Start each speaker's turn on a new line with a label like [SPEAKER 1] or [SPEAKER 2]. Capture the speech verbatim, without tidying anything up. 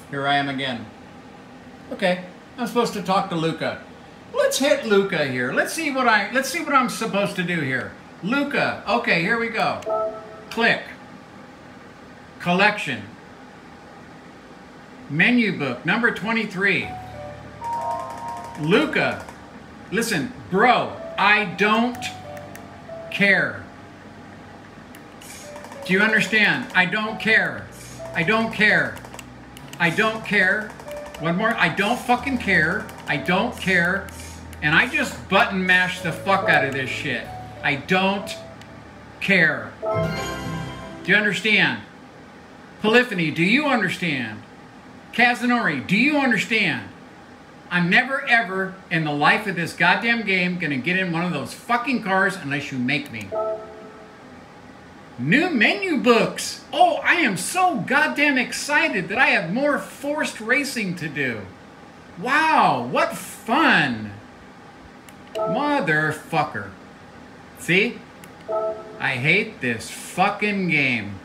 [SPEAKER 1] Here I am again. Okay, I'm supposed to talk to LUCA. Let's hit LUCA here. Let's see what I let's see what I'm supposed to do here. LUCA. Okay, here we go. Click. Collection. Menu book number twenty-three. LUCA. Listen, bro, I don't care. Do you understand? I don't care. I don't care. I don't care. One more. I don't fucking care. I don't care. And I just button mash the fuck out of this shit. I don't care. Do you understand? Polyphony, do you understand? Kazanori, do you understand? I'm never ever in the life of this goddamn game gonna get in one of those fucking cars unless you make me. New menu books. Oh, I am so goddamn excited that I have more forced racing to do. Wow, what fun. Motherfucker. See? I hate this fucking game.